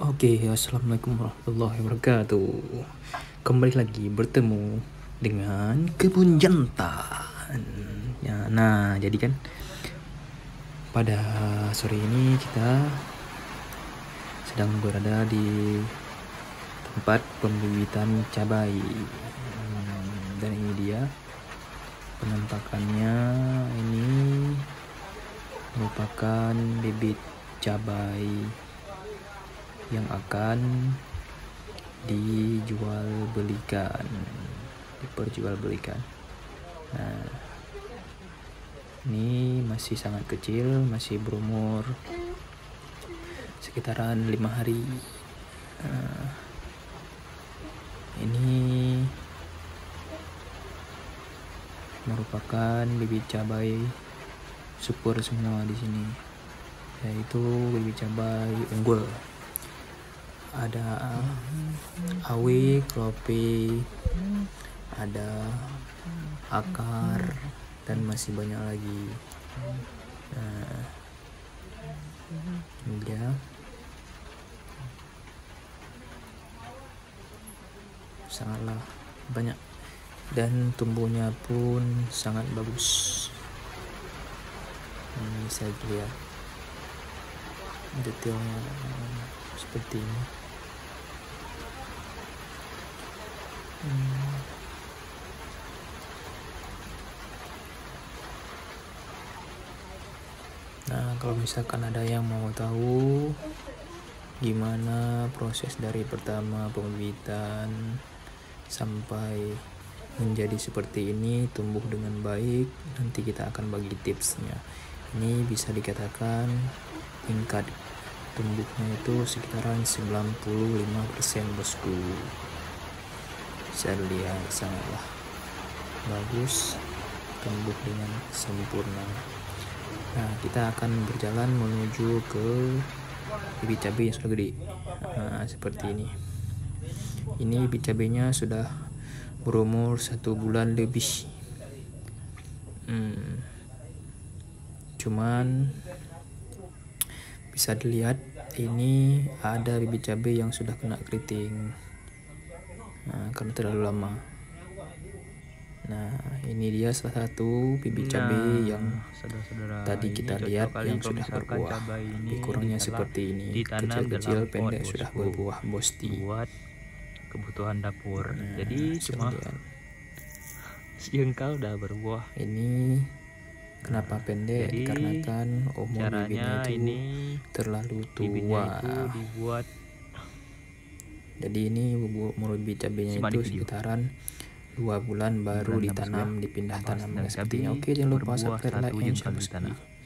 Oke, assalamualaikum warahmatullahi wabarakatuh. Kembali lagi bertemu dengan kebun jantan. Ya, nah, jadi kan pada sore ini kita sedang berada di tempat pembibitan cabai. Dan ini dia penampakannya. Ini merupakan bibit cabai yang akan diperjualbelikan. Nah, ini masih sangat kecil, masih berumur sekitaran 5 hari. Ini merupakan bibit cabai super semua di sini, yaitu bibit cabai unggul. Ada awi, klopi, ada akar, dan masih banyak lagi. Nah, ini dia. Sangatlah banyak dan tumbuhnya pun sangat bagus. Ini bisa dilihat detailnya seperti ini. Nah, kalau misalkan ada yang mau tahu gimana proses dari pertama pembibitan sampai menjadi seperti ini, tumbuh dengan baik, nanti kita akan bagi tipsnya. Ini bisa dikatakan tingkat tumbuhnya itu sekitaran 95% bosku. Bisa dilihat sangatlah bagus, tumbuh dengan sempurna. Nah, kita akan berjalan menuju ke bibit cabai yang sudah gede. Nah, seperti ini. Ini bibit cabainya sudah berumur 1 bulan lebih. Cuman bisa dilihat ini ada bibit cabai yang sudah kena keriting. Nah, karena terlalu lama. Nah, ini dia salah satu bibit cabai yang tadi kita lihat yang sudah berbuah. Lebih kurangnya seperti ini, kecil-kecil pendek sudah berbuah bosti. Buat kebutuhan dapur. Nah, jadi cuma sejengkal udah berbuah. Ini kenapa pendek? Jadi, dikarenakan umur bibitnya itu terlalu tua. Dibuat. Jadi ini umur bibit cabainya itu sekitaran 2 bulan baru ditanam, dipindah tanam sepertinya. Oke, jangan lupa subscribe, like, and share.